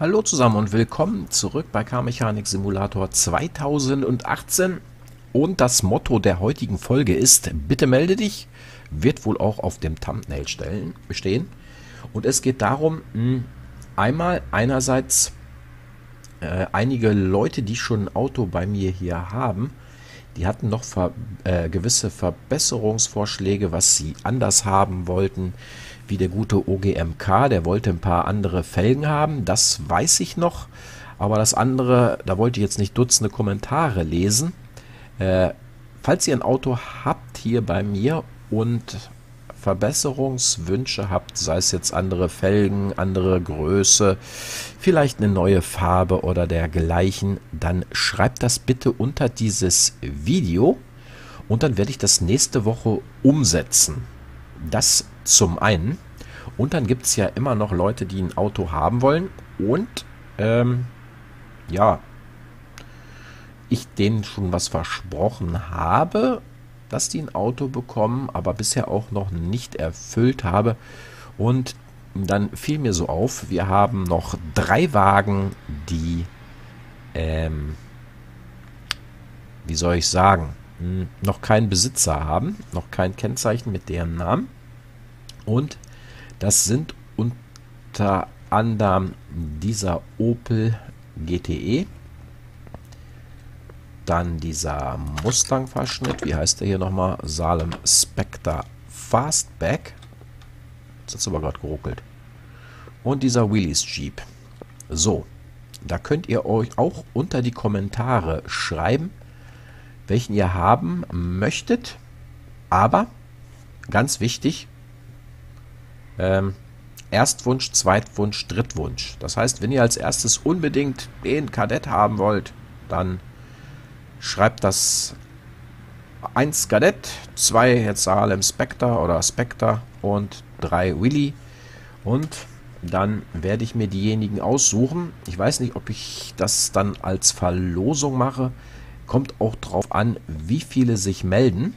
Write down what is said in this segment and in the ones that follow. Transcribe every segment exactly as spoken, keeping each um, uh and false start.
Hallo zusammen und willkommen zurück bei Car Mechanik Simulator zweitausendachtzehn. Und das Motto der heutigen Folge ist: Bitte melde dich. Wird wohl auch auf dem Thumbnail stellen, stehen. Und es geht darum, mh, einmal einerseits äh, einige Leute, die schon ein Auto bei mir hier haben, die hatten noch ver äh, gewisse Verbesserungsvorschläge, was sie anders haben wollten, wie der gute O G M K, der wollte ein paar andere Felgen haben, das weiß ich noch, aber das andere, da wollte ich jetzt nicht Dutzende Kommentare lesen. Äh, falls ihr ein Auto habt hier bei mir und Verbesserungswünsche habt, sei es jetzt andere Felgen, andere Größe, vielleicht eine neue Farbe oder dergleichen, dann schreibt das bitte unter dieses Video und dann werde ich das nächste Woche umsetzen. Das zum einen. Und dann gibt es ja immer noch Leute, die ein Auto haben wollen und ähm, ja, ich denen schon was versprochen habe, dass die ein Auto bekommen, aber bisher auch noch nicht erfüllt habe. Und dann fiel mir so auf, wir haben noch drei Wagen, die, ähm, wie soll ich sagen, hm, noch keinen Besitzer haben, noch kein Kennzeichen mit deren Namen. Und das sind unter anderem dieser Opel G T E, dann dieser Mustang-Verschnitt, wie heißt der hier nochmal? Salem Spectre Fastback. Jetzt hat es aber gerade geruckelt. Und dieser Willys Jeep. So, da könnt ihr euch auch unter die Kommentare schreiben, welchen ihr haben möchtet. Aber, ganz wichtig, ähm, Erstwunsch, Zweitwunsch, Drittwunsch. Das heißt, wenn ihr als erstes unbedingt den Kadett haben wollt, dann schreibt das eins Kadett, zwei jetzt Salem Spectre oder Spectre und drei Willy. Und dann werde ich mir diejenigen aussuchen. Ich weiß nicht, ob ich das dann als Verlosung mache. Kommt auch drauf an, wie viele sich melden.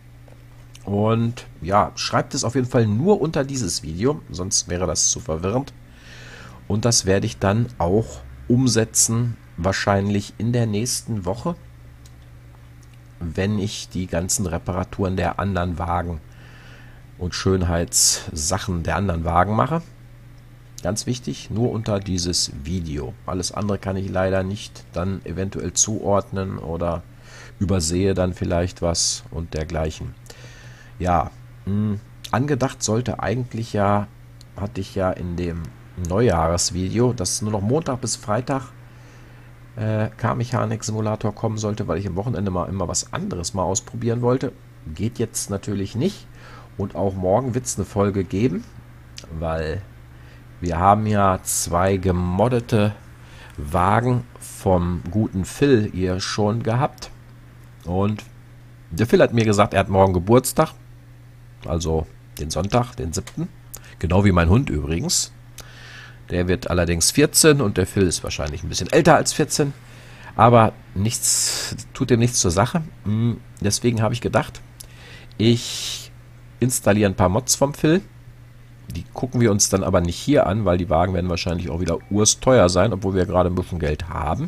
Und ja, schreibt es auf jeden Fall nur unter dieses Video, sonst wäre das zu verwirrend. Und das werde ich dann auch umsetzen, wahrscheinlich in der nächsten Woche, wenn ich die ganzen Reparaturen der anderen Wagen und Schönheitssachen der anderen Wagen mache. Ganz wichtig, nur unter dieses Video. Alles andere kann ich leider nicht dann eventuell zuordnen oder übersehe dann vielleicht was und dergleichen. Ja, mh, angedacht sollte eigentlich ja, hatte ich ja in dem Neujahresvideo, dass nur noch Montag bis Freitag äh, Car Mechanik Simulator kommen sollte, weil ich am Wochenende mal immer was anderes mal ausprobieren wollte. Geht jetzt natürlich nicht. Und auch morgen wird es eine Folge geben, weil wir haben ja zwei gemoddete Wagen vom guten Phil hier schon gehabt. Und der Phil hat mir gesagt, er hat morgen Geburtstag. Also den Sonntag, den siebten Genau wie mein Hund übrigens. Der wird allerdings vierzehn und der Phil ist wahrscheinlich ein bisschen älter als vierzehn. Aber nichts, tut dem nichts zur Sache. Deswegen habe ich gedacht, ich installiere ein paar Mods vom Phil. Die gucken wir uns dann aber nicht hier an, weil die Wagen werden wahrscheinlich auch wieder ursteuer sein, obwohl wir gerade ein bisschen Geld haben.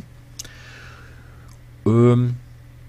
Ähm...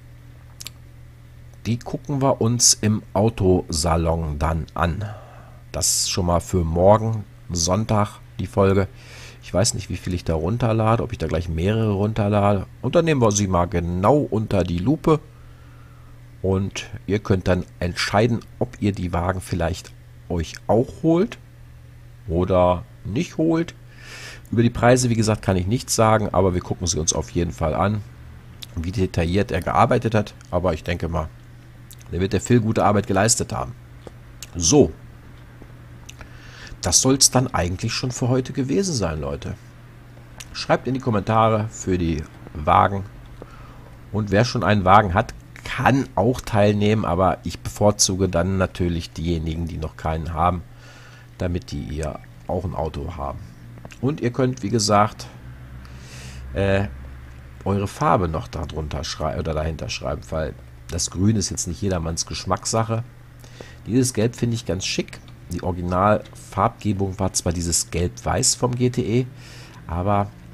Die gucken wir uns im Autosalon dann an. Das schon mal für morgen, Sonntag, die Folge. Ich weiß nicht, wie viel ich da runterlade, ob ich da gleich mehrere runterlade. Und dann nehmen wir sie mal genau unter die Lupe. Und ihr könnt dann entscheiden, ob ihr die Wagen vielleicht euch auch holt oder nicht holt. Über die Preise, wie gesagt, kann ich nichts sagen, aber wir gucken sie uns auf jeden Fall an, wie detailliert er gearbeitet hat. Aber ich denke mal, der wird der Phil gute Arbeit geleistet haben. So. Das soll es dann eigentlich schon für heute gewesen sein, Leute. Schreibt in die Kommentare für die Wagen. Und wer schon einen Wagen hat, kann auch teilnehmen. Aber ich bevorzuge dann natürlich diejenigen, die noch keinen haben, damit die ihr auch ein Auto haben. Und ihr könnt, wie gesagt, äh, eure Farbe noch darunter schreiben oder dahinter schreiben, weil das Grün ist jetzt nicht jedermanns Geschmackssache. Dieses Gelb finde ich ganz schick. Die Originalfarbgebung war zwar dieses Gelb-Weiß vom G T E, aber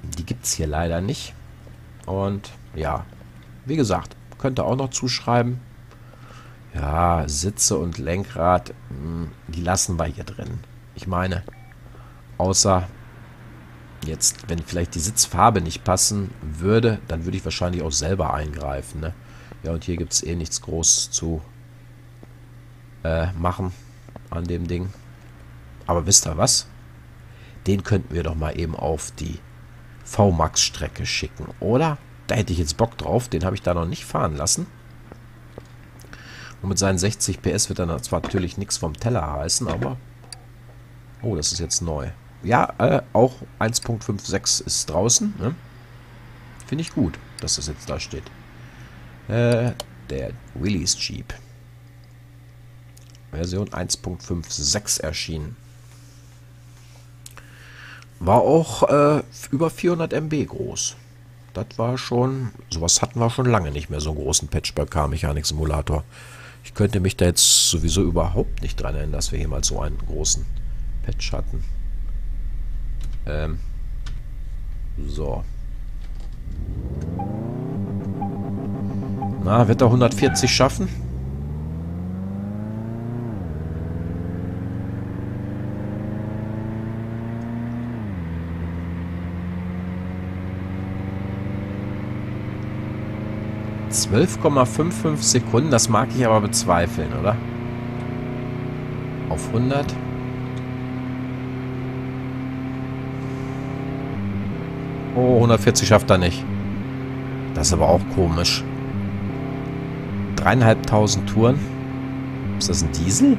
Die gibt es hier leider nicht. Und ja, wie gesagt, könnt ihr auch noch zuschreiben. Ja, Sitze und Lenkrad, mh, die lassen wir hier drin. Ich meine, außer jetzt, wenn vielleicht die Sitzfarbe nicht passen würde, dann würde ich wahrscheinlich auch selber eingreifen. Ne? Ja, und hier gibt es eh nichts groß zu äh, machen an dem Ding. Aber wisst ihr was? Den könnten wir doch mal eben auf die V Max-Strecke schicken, oder? Da hätte ich jetzt Bock drauf. Den habe ich da noch nicht fahren lassen. Und mit seinen sechzig P S wird er zwar natürlich nichts vom Teller heißen, aber... Oh, das ist jetzt neu. Ja, äh, auch eins Punkt fünf sechs ist draußen. Ne? Finde ich gut, dass das jetzt da steht. Äh, der Willys Jeep. Version eins Punkt fünf sechs erschienen. War auch äh, über vierhundert Megabyte groß. Das war schon... Sowas hatten wir schon lange nicht mehr, so einen großen Patch bei Car Mechanik Simulator. Ich könnte mich da jetzt sowieso überhaupt nicht dran erinnern, dass wir hier mal so einen großen Patch hatten. Ähm. So. Na, wird er hundertvierzig schaffen? zwölf Komma fünfundfünfzig Sekunden, das mag ich aber bezweifeln, oder? Auf hundert. Oh, hundertvierzig schafft er nicht. Das ist aber auch komisch. Dreieinhalbtausend Touren. Ist das ein Diesel?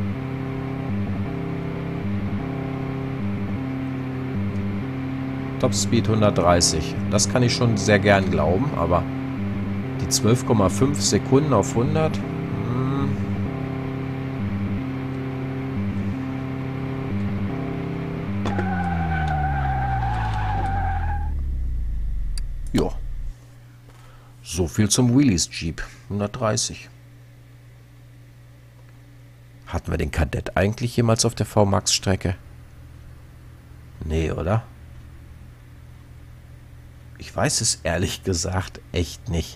Topspeed hundertdreißig. Das kann ich schon sehr gern glauben, aber die zwölf Komma fünf Sekunden auf hundert. Hm. Ja. So viel zum Willys Jeep. hundertdreißig. Hatten wir den Kadett eigentlich jemals auf der V Max Strecke? Nee, oder? Ich weiß es ehrlich gesagt echt nicht.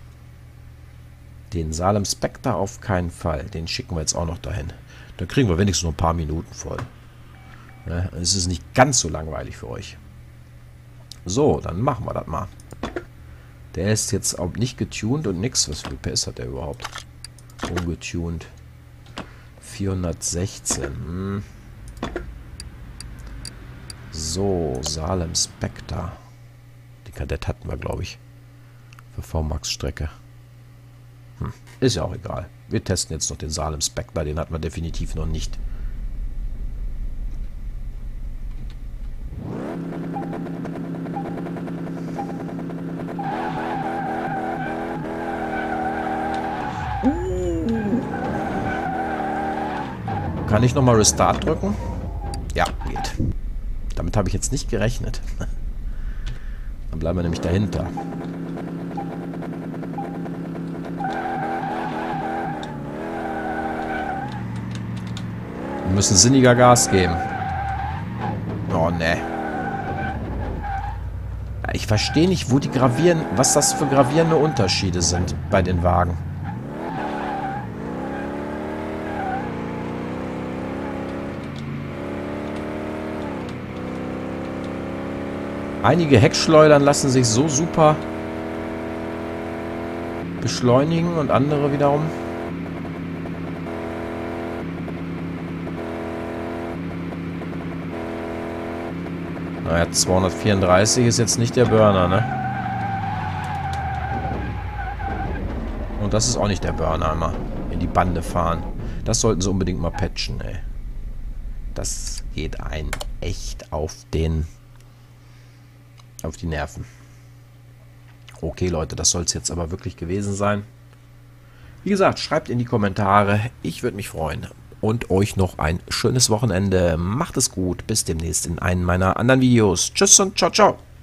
Den Salem Spectre auf keinen Fall. Den schicken wir jetzt auch noch dahin. Da kriegen wir wenigstens noch ein paar Minuten voll. Ja, es ist nicht ganz so langweilig für euch. So, dann machen wir das mal. Der ist jetzt auch nicht getuned und nix. Was für P S hat der überhaupt? Ungetuned. vierhundertsechzehn. Hm. So, Salem Spectre. Die Kadett hatten wir, glaube ich. Für V Max Strecke. Hm. Ist ja auch egal. Wir testen jetzt noch den Salem Spectre. Den hatten wir definitiv noch nicht. Kann ich nochmal Restart drücken? Ja, geht. Damit habe ich jetzt nicht gerechnet. Dann bleiben wir nämlich dahinter. Wir müssen sinniger Gas geben. Oh, ne. Ich verstehe nicht, wo die gravieren, was das für gravierende Unterschiede sind bei den Wagen. Einige Heckschleudern lassen sich so super beschleunigen und andere wiederum. Naja, zweihundertvierunddreißig ist jetzt nicht der Burner, ne? Und das ist auch nicht der Burner, immer in die Bande fahren. Das sollten sie unbedingt mal patchen, ey. Das geht einen echt auf den... auf die Nerven. Okay, Leute, das soll es jetzt aber wirklich gewesen sein. Wie gesagt, schreibt in die Kommentare. Ich würde mich freuen. Und euch noch ein schönes Wochenende. Macht es gut. Bis demnächst in einem meiner anderen Videos. Tschüss und ciao, ciao.